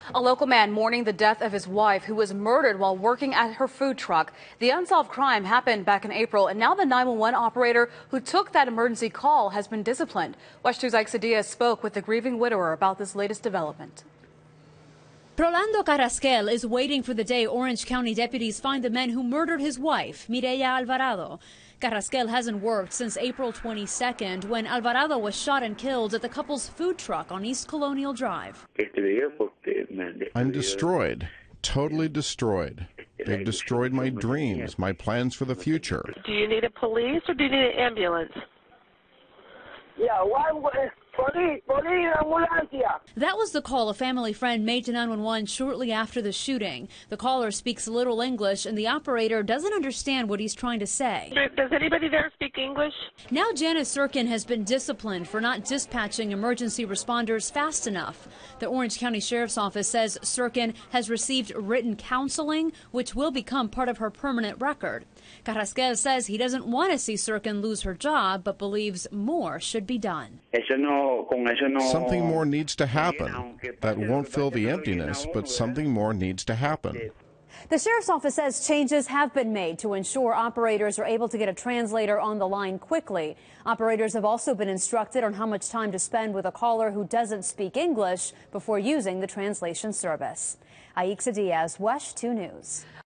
A local man mourning the death of his wife, who was murdered while working at her food truck. The unsolved crime happened back in April, and now the 911 operator who took that emergency call has been disciplined. Watch 2's Aixa Diaz spoke with the grieving widower about this latest development. Rolando Carrasquel is waiting for the day Orange County deputies find the men who murdered his wife, Mireya Alvarado. Carrasquel hasn't worked since April 22nd, when Alvarado was shot and killed at the couple's food truck on East Colonial Drive. I'm destroyed, totally destroyed. They've destroyed my dreams, my plans for the future. Do you need a police or do you need an ambulance? Yeah, police, ambulancia. That was the call a family friend made to 911 shortly after the shooting. The caller speaks little English, and the operator doesn't understand what he's trying to say. Does anybody there speak English? Now Janice Sirkin has been disciplined for not dispatching emergency responders fast enough. The Orange County Sheriff's Office says Sirkin has received written counseling, which will become part of her permanent record. Carrasquel says he doesn't want to see Sirkin lose her job, but believes more should be done. Something more needs to happen. That won't fill the emptiness, but something more needs to happen. The Sheriff's Office says changes have been made to ensure operators are able to get a translator on the line quickly. Operators have also been instructed on how much time to spend with a caller who doesn't speak English before using the translation service. Aixa Diaz, WESH 2 News.